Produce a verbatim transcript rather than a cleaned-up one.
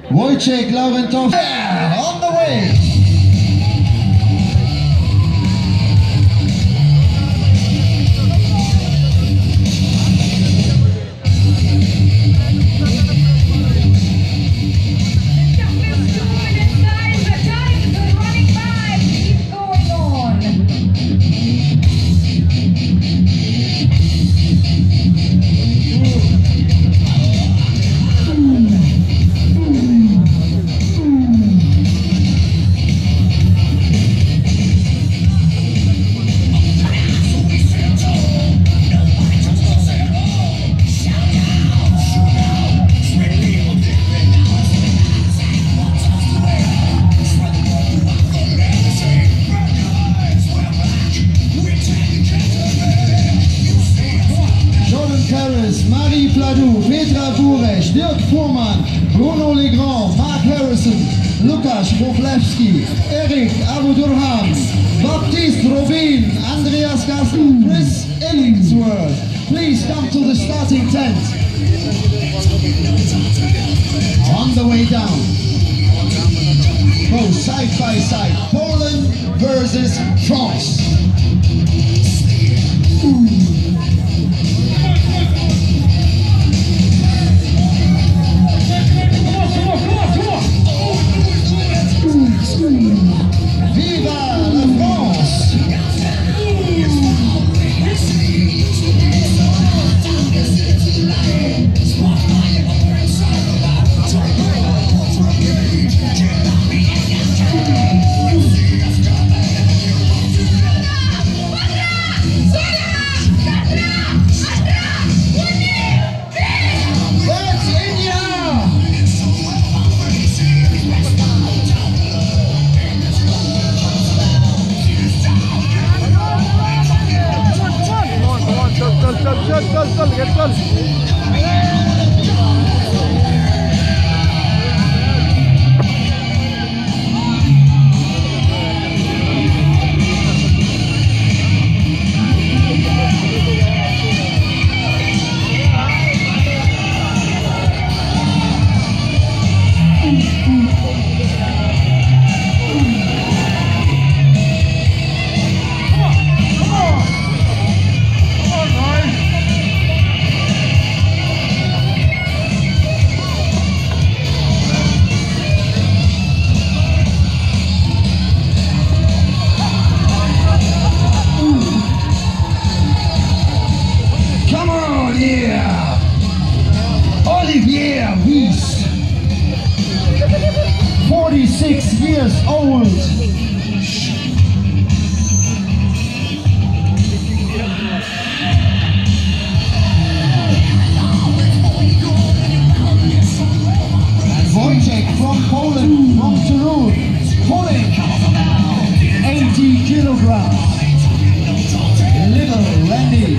Wojciech Laurentowski, yeah, on the way. Marie Pladou, Petra Burech, Dirk Fuhrmann, Bruno Legrand, Mark Harrison, Lukas Wochlewski, Eric Abudurham, Baptiste Robin, Andreas Gassen, Chris Illingsworth. Please come to the starting tent. On the way down, go side by side, Poland versus France. Olivier Wies, forty-six years old. And Wojciech from Poland, from Toruń, pulling eighty kilograms. Little Randy.